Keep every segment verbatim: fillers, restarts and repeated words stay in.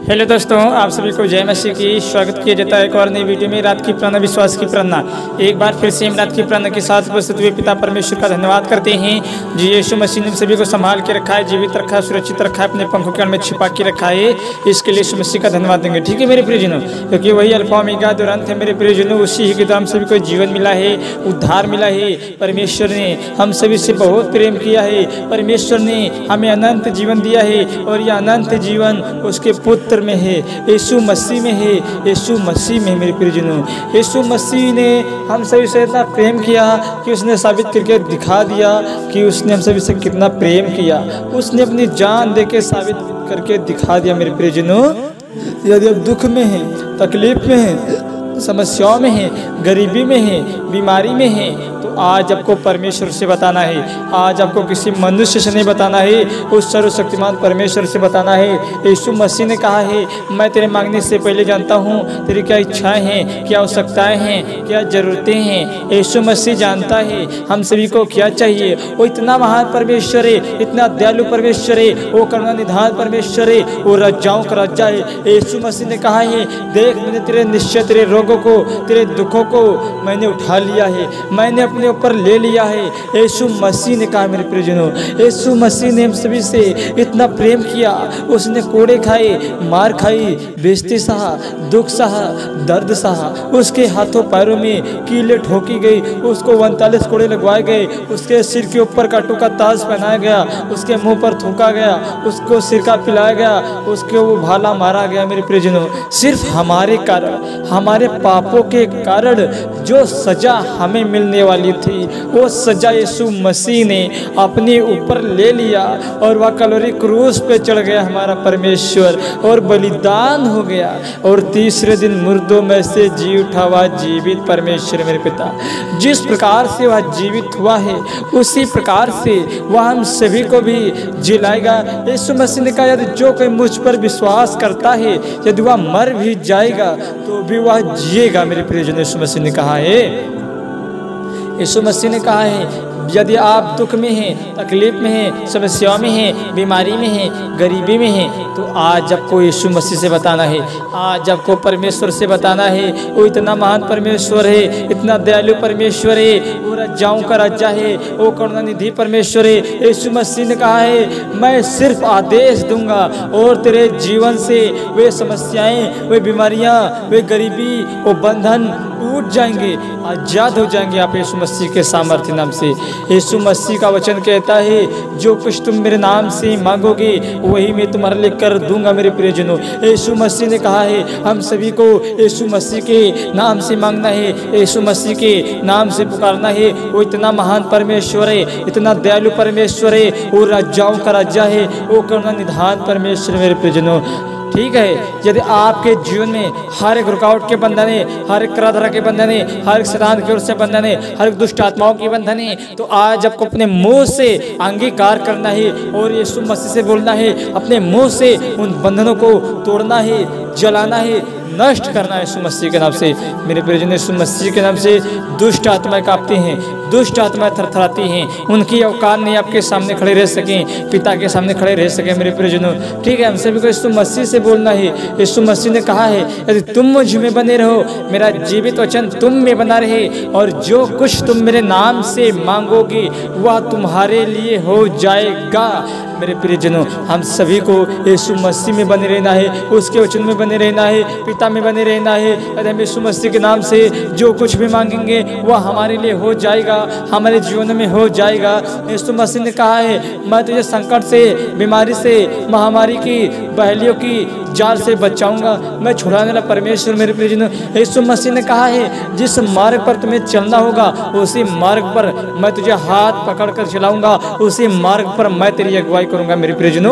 Hello दोस्तों, आप सभी को जय मसीह की स्वागत किया जाता है एक और नई वीडियो में। रात की प्रार्थना, विश्वास की प्रार्थना। एक बार फिर से हम रात की प्रार्थना के साथ उपस्थित हुए पिता परमेश्वर का धन्यवाद करते हैं जी। यीशु मसीह ने सभी को संभाल के रखा है, जीवित रखा है, सुरक्षित रखा है, अपने पंखों के में छिपा के रखा है। इसके लिए यीशु मसीह का धन्यवाद देंगे, ठीक है मेरे प्रियजनों, क्योंकि वही अल्फा ओमेगा जो अंत है मेरे प्रियजनों, उसी ही के द्वारा हम सभी को जीवन मिला है, उद्धार मिला है। परमेश्वर ने हम सभी से बहुत प्रेम किया है, परमेश्वर ने हमें अनंत जीवन दिया है और यह अनंत जीवन उसके पुत्र में है, यीशु मसीह में है। यीशु मसीह में मेरे प्रियजनों, यीशु मसीह ने हम सभी से इतना प्रेम किया कि उसने साबित करके दिखा दिया कि उसने हम सभी से कितना प्रेम किया। उसने अपनी जान देके साबित करके दिखा दिया मेरे प्रियजनों। यदि आप दुख में हैं, तकलीफ में हैं, समस्याओं में हैं, गरीबी में हैं, बीमारी में हैं, तो आज आपको परमेश्वर से बताना है। आज आपको किसी मनुष्य से नहीं बताना है, उस सर्वशक्तिमान परमेश्वर से बताना है। यीशु मसीह ने कहा है, मैं तेरे मांगने से पहले जानता हूँ तेरी क्या इच्छाएं हैं, क्या आवश्यकताएं हैं, क्या ज़रूरतें हैं। यीशु मसीह जानता है हम सभी को क्या चाहिए। वो इतना महान परमेश्वर है, इतना दयालु परमेश्वर है, वो करुणा निधान परमेश्वर है, वो राजाओं का राजा है। यीशु मसीह ने कहा है, देख मैंने तेरे निश्चय, तेरे रोगों को, तेरे दुखों को मैंने उठा लिया है, मैंने अपने ऊपर ले लिया है। यीशु मसीह ने कहा मेरे प्रियजनों, यीशु मसीह ने हम सभी से इतना प्रेम किया। उसने कोड़े खाए, मार खाई, बेइज्जती सहा, दुख सहा, दर्द सहा, उसके हाथों पैरों में कीले ठोकी गई, उसको उनतालीस कोड़े लगवाए गए, उसके सिर के ऊपर कांटों का ताज पहनाया गया, उसके मुंह पर थूका गया, उसको सिरका पिलाया गया, उसको वो भाला मारा गया मेरे प्रियजनों। सिर्फ हमारे कारण, हमारे पापों के कारण जो सजा हमें मिलने वाली थी, वो सजा यीशु मसीह ने अपने ऊपर ले लिया और वह कलोरी क्रूस पे चढ़ गया हमारा परमेश्वर और बलिदान हो गया, और तीसरे दिन मुर्दों में से जी उठा हुआ जीवित परमेश्वर मेरे पिता। जिस प्रकार से वह जीवित हुआ है उसी प्रकार से वह हम सभी को भी जिलाएगा। यीशु मसीह ने कहा, यदि जो कोई मुझ पर विश्वास करता है, यदि वह मर भी जाएगा तो भी वह जिएगा मेरे प्रियजन। यीशु मसीह ने कहा है, यीशु मसीह ने कहा है, यदि आप दुख में हैं, तकलीफ में हैं, समस्याओं में हैं, बीमारी में हैं, गरीबी में हैं, तो आज आपको यीशु मसीह से बताना है, आज आपको परमेश्वर से बताना है। वो इतना महान परमेश्वर है, इतना दयालु परमेश्वर है, वो राजाओं का राजा है, वो करुणा निधि परमेश्वर है। यीशु मसीह ने कहा है, मैं सिर्फ आदेश दूंगा और तेरे जीवन से वे समस्याएं, वे बीमारियां, वे गरीबी, वो बंधन टूट जाएंगे, आजाद हो जाएंगे आप यीशु मसीह के सामर्थ्य नाम से। यीशु मसीह का वचन कहता है, जो कुछ तुम मेरे नाम से मांगोगे वही मैं तुम्हारे लिए कर दूंगा मेरे प्रियजनों। यीशु मसीह ने कहा है, हम सभी को यीशु मसीह के नाम से मांगना है, यीशु मसीह के नाम से पुकारना है। वो इतना महान परमेश्वर है, इतना दयालु परमेश्वर है, वो राजाओं का राजा है, वो करुणा निधान परमेश्वर मेरे प्रियजनों। ठीक है, यदि आपके जीवन में हर एक रुकावट के बंधन है, हर एक तरह तरह के बंधन है, हर एक शैतान की ओर से बंधन है, हर एक दुष्ट आत्माओं की बंधन है, तो आज आपको अपने मुंह से अंगीकार करना है और यीशु मसीह से बोलना है, अपने मुंह से उन बंधनों को तोड़ना है, जलाना है, नष्ट करना है यीशु मसीह के नाम से। मेरे प्रियजन, यीशु मसीह के नाम से दुष्ट आत्माएं कांपती हैं, दुष्ट आत्माएं थरथराती हैं, उनकी औकात नहीं आपके सामने खड़े रह सकें, पिता के सामने खड़े रह सकें मेरे प्रियजनों। ठीक है, हम सभी को यीशु मसीह से बोलना है। यीशु मसीह ने कहा है, यदि तुम मुझ में बने रहो, मेरा जीवित वचन तुम में बना रहे, और जो कुछ तुम मेरे नाम से मांगोगे वह तुम्हारे लिए हो जाएगा। मेरे प्रियजनों, हम सभी को यीशु मसीह में बने रहना है, उसके वचन में बने रहना है, पिता में बने रहना है। यदि हम यीशु मसीह के नाम से जो कुछ भी मांगेंगे वह हमारे लिए हो जाएगा, हमारे जीवन में हो जाएगा। यीशु मसीह ने कहा है, मैं तुझे संकट से, बीमारी से, महामारी की, बहलियों की जाल से बचाऊंगा, मैं छुड़ाने वाला परमेश्वर मेरे प्रियजनों। यीशु मसीह ने कहा है, जिस मार्ग पर तुम्हें चलना होगा उसी मार्ग पर मैं तुझे हाथ पकड़कर चलाऊंगा, उसी मार्ग पर मैं तेरी अगुवाई करूंगा मेरे प्रियजनों।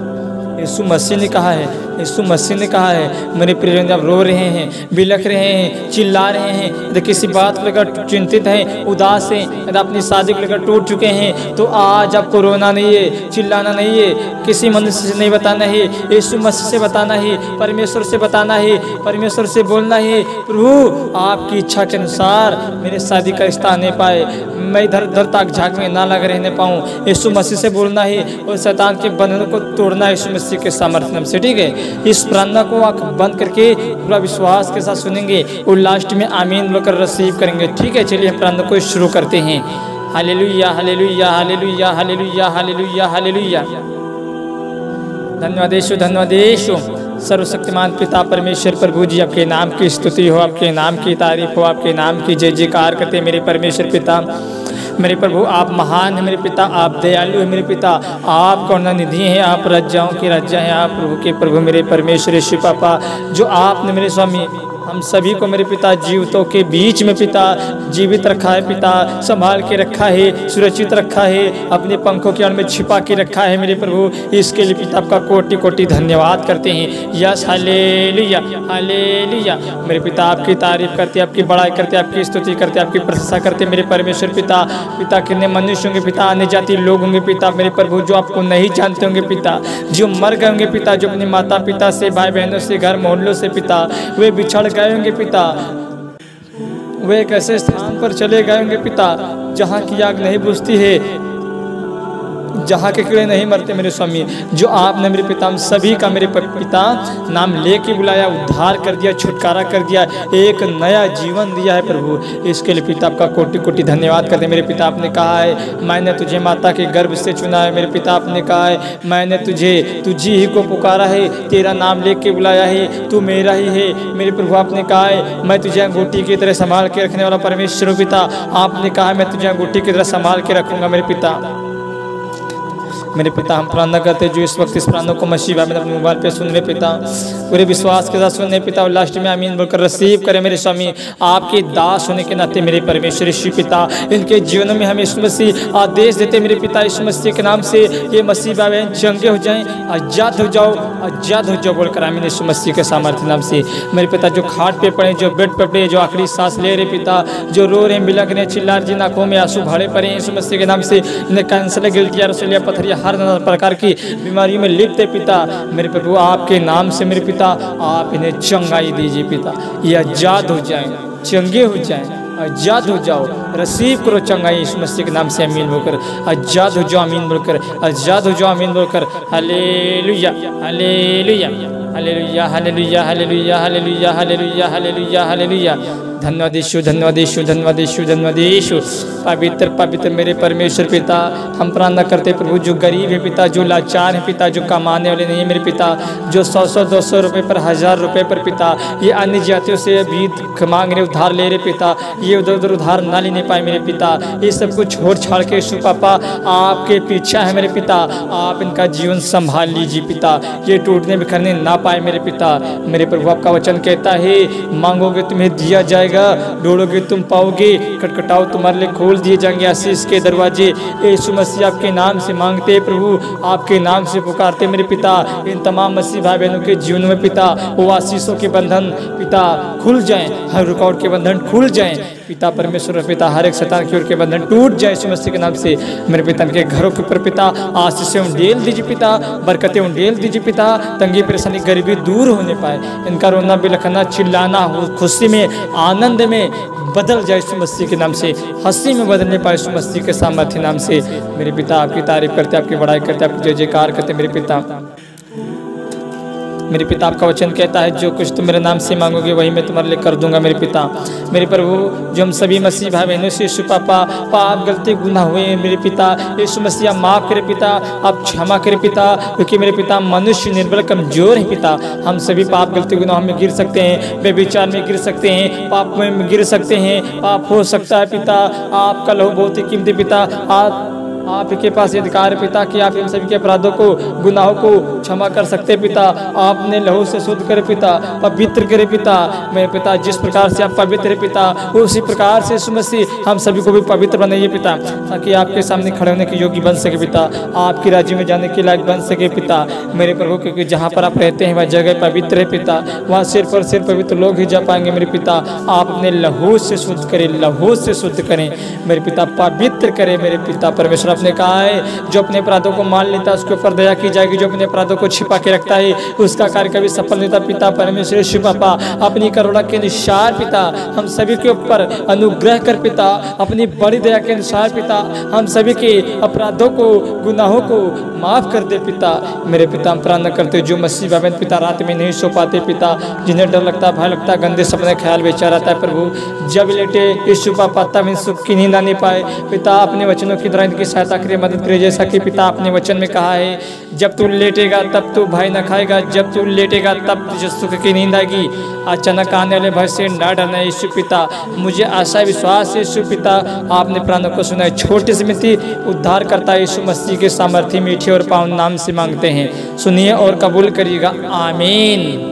यीशु मसीह ने कहा है, यीशु मसीह ने कहा है, मेरे प्रियजन, आप रो रहे हैं, बिलख रहे हैं, चिल्ला रहे हैं, यदि किसी बात को लेकर चिंतित हैं, उदास हैं, यदि अपनी शादी को लेकर टूट चुके हैं, तो आज आपको रोना नहीं है, चिल्लाना नहीं है, किसी मनुष्य से नहीं बताना है, यीशु मसीह से बताना है, परमेश्वर से बताना है, परमेश्वर से बोलना है, प्रभु आपकी इच्छा के अनुसार मेरे शादी का रिश्ता नहीं पाए, मैं इधर उधर ताक झाक में ना लगे रहने पाऊँ। यीशु मसीह से बोलना है और शैतान के बंधनों को तोड़ना है यीशु मसीह के सामर्थ्य से। ठीक है, इस प्रार्थना को आँख बंद करके पूरा विश्वास के साथ सुनेंगे और लास्ट में आमीन बोलकर रिसीव करेंगे। ठीक है, चलिए हम प्रार्थना को शुरू करते हैं। Hallelujah hallelujah hallelujah hallelujah hallelujah hallelujah. धन्यवाद यीशु, धन्यवाद यीशु। सर्वशक्तिमान पिता परमेश्वर प्रभु जी, आपके नाम की स्तुति हो, आपके नाम की तारीफ हो, आपके नाम की जय जयकार करते मेरे परमेश्वर पिता। मेरे प्रभु आप महान हैं मेरे पिता, आप दयालु हैं मेरे पिता, आप करुणानिधि हैं, आप राजाओं के राजा हैं, आप प्रभु के प्रभु मेरे परमेश्वर यीशु पापा, जो आपने मेरे स्वामी हम सभी को मेरे पिता जीवितों के बीच में पिता जीवित रखा है पिता, संभाल के रखा है, सुरक्षित रखा है, अपने पंखों के आड़ में छिपा के रखा है मेरे प्रभु। इसके लिए पिता आपका कोटि कोटि धन्यवाद करते हैं। Yes hallelujah hallelujah. मेरे पिता आपकी तारीफ करते, आपकी बड़ाई करते, आपकी स्तुति करते, आपकी प्रशंसा करते मेरे परमेश्वर पिता। पिता कितने मनुष्य होंगे पिता, अन्य जाति लोग होंगे पिता मेरे प्रभु, जो आपको नहीं जानते होंगे पिता, जो मर गए होंगे पिता, जो अपने माता पिता से, भाई बहनों से, घर मोहल्लों से पिता वे बिछड़ गए होंगे पिता, वे एक ऐसे स्थान पर चले गए होंगे पिता जहाँ की आग नहीं बुझती है, जहाँ के कीड़े नहीं मरते मेरे स्वामी। जो आपने मेरे पिता हम सभी का मेरे पिता नाम लेके बुलाया, उद्धार कर दिया, छुटकारा कर दिया, एक नया जीवन दिया है प्रभु। इसके लिए पिता आपका कोटि कोटि धन्यवाद करते मेरे पिता। आपने कहा है मैंने तुझे माता के गर्भ से चुना है मेरे पिता, आपने कहा है मैंने तुझे तुझी ही को पुकारा है, तेरा नाम लेके बुलाया है, तू मेरा ही है मेरे प्रभु। आपने कहा है मैं तुझे अंगूठी की तरह संभाल के रखने वाला परमेश्वर पिता, आपने कहा है मैं तुझे अंगूठी की तरह संभाल के रखूँगा मेरे पिता। मेरे पिता हम प्रार्थना करते जो इस वक्त इस प्रार्थना को मसीह भाई अपने मोबाइल पे सुन रहे पिता, पूरे विश्वास के साथ सुन रहे पिता, और लास्ट में आमीन बोलकर रिसीव करें मेरे स्वामी। आपके दास होने के नाते मेरे परमेश्वर यीशु पिता, इनके जीवन में हम यीशु मसीह आदेश देते मेरे पिता, यीशु मसीह के नाम से ये मसीह भाई बहन चंगे हो जाएं, आजाद हो जाओ, आजाद हो जाओ बोलकर आमीन यीशु मसीह के सामर्थ्य नाम से। मेरे पिता जो खाट पे पड़े, जो बेड पे पड़े, जो आखिरी सांस ले रहे पिता, जो रो रहे बिलख रहे, चिल्ला रहे, जिन आंखों में आंसू भाड़े पड़े यीशु मसीह के नाम से, इन्हें कैंसर, गिल्टिया, रसोलिया, पथरिया, हर प्रकार की बीमारियों में लिपटे पिता मेरे प्रभु, आपके नाम से मेरे पिता आप इन्हें चंगाई दीजिए पिता, ये आजाद हो जाएं, चंगे हो जाएं, आजाद हो जाओ, रिसीव करो चंगाई यीशु मसीह के नाम से आमीन बोलकर, आजाद हो जाओ आमीन बोलकर, आजाद हो जाओ आमीन बोलकर। Hallelujah hallelujah hallelujah hallelujah hallelujah hallelujah hallelujah hallelujah hallelujah. धन्यवाद यीशु, धन्यवाद यीशु, धन्यवाद यीशु, धन्यवाद यीशु। पवित्र पवित्र मेरे परमेश्वर पिता, हम प्रार्थना करते प्रभु जो गरीब है पिता, जो लाचार है पिता, जो कमाने वाले नहीं है मेरे पिता, जो सौ सौ दो सौ रुपये पर, हज़ार रुपये पर पिता ये अन्य जातियों से भी मांग रहे, उधार ले रहे पिता, ये उधर उधर उधार ना लेने पाए मेरे पिता, ये सब कुछ छोड़ छाड़ के यीशु पापा आपके पीछे है मेरे पिता, आप इनका जीवन संभाल लीजिए पिता, ये टूटने बिखरने ना पाए मेरे पिता। मेरे प्रभु आपका वचन कहता है मांगोगे तुम्हें दिया जाएगा, ढूंढोगे तुम पाओगे, खटखटाओ तुम्हारे लिए खोल दिए जाएंगे आशीष के दरवाजे। यीशु मसीह आपके नाम से मांगते प्रभु, आपके नाम से पुकारते मेरे पिता, इन तमाम मसीह भाई बहनों के जीवन में पिता वो आशीषों के बंधन पिता खुल जाएं, हर रुकावट के बंधन खुल जाएं पिता परमेश्वर पिता, हर एक शैतान की ओर के बंधन टूट जाए यीशु मसीह के नाम से। मेरे पिता के घरों के ऊपर पिता आशीष उंडेल दीजिए पिता, बरकतें उंडेल दीजिए पिता, तंगी परेशानी गरीबी दूर होने पाए, इनका रोना बिलखना चिल्लाना खुशी में आनंद में बदल जाए यीशु मसीह के नाम से, हंसी में बदलने पाए यीशु मसीह के सामर्थ्य नाम से। मेरे पिता आपकी तारीफ करते, आपकी बड़ाई करते, आपकी जय जयकार करते मेरे पिता। मेरे पिता आपका वचन कहता है जो कुछ तुम मेरे नाम से मांगोगे वही मैं तुम्हारे लिए कर दूंगा मेरे पिता। मेरे प्रभु जो हम सभी मसीह भाई बहनों से यीशु पापा पाप गलती गुनाह हुए हैं मेरे पिता, यीशु मसीह माफ़ करे पिता, आप क्षमा करे पिता, क्योंकि मेरे पिता मनुष्य निर्बल कमजोर है पिता, हम सभी पाप गलती गुनाह में गिर सकते हैं, बेविचार में गिर सकते हैं, पाप में गिर सकते हैं, पाप हो सकता है पिता, आपका लहू बहुत ही कीमती पिता, आप आपके पास अधिकार है पिता कि आप इन सभी के अपराधों को गुनाहों को क्षमा कर सकते पिता, आपने लहू से शुद्ध करे पिता, पवित्र करे पिता। मेरे पिता जिस प्रकार से आप पवित्र है पिता उसी प्रकार से यीशु मसीह हम सभी को भी पवित्र बनाइए पिता, ताकि आपके सामने खड़े होने के योग्य बन सके पिता, आपके राज्य में जाने के लायक बन सके पिता मेरे प्रभु, क्योंकि जहाँ पर आप रहते हैं वह जगह पवित्र है पिता, वहाँ सिर्फ और सिर्फ पवित्र लोग ही जा पाएंगे मेरे पिता। आप अपने लहू से शुद्ध करें, लहू से शुद्ध करें मेरे पिता, पवित्र करें मेरे पिता परमेश्वर, आपने कहा है जो अपने अपराधों को मान लेता है उसके ऊपर दया की जाएगी, जो अपने अपराधों को छिपा के रखता है उसका कार्य कभी सफल नहीं होता। पिता परमेश्वर यीशु पापा अपनी करुणा के अनुसार पिता हम सभी के ऊपर अनुग्रह कर पिता, अपनी बड़ी दया के अनुसार पिता हम सभी के अपराधों को गुनाहों को माफ कर दे पिता। मेरे पिता हम प्रार्थना करते जो मसीह बाबन पिता रात में नहीं सो पाते पिता, जिन्हें डर लगता भय लगता गंदे सपने ख्याल बेचारा रहता है प्रभु, जब लेटे यीशु पापा तब इन सुख की नींद नहीं पाए पिता, अपने वचनों की द्वारा इनकी सहायता करिए मदद करिए। जैसा कि पिता अपने वचन में कहा है जब तू लेटेगा तब तू भय न खाएगा, जब तू लेटेगा तब तुझे सुख की नींद आएगी। अचानक आने वाले भय से न डरना यीशु पिता, मुझे आशा विश्वास यीशु पिता आपने प्राणों को सुना है। छोटी सी मिट्टी उद्धार करता यीशु मसीह के सामर्थ्य मीठे और पावन नाम से मांगते हैं, सुनिए और कबूल करिएगा, आमीन।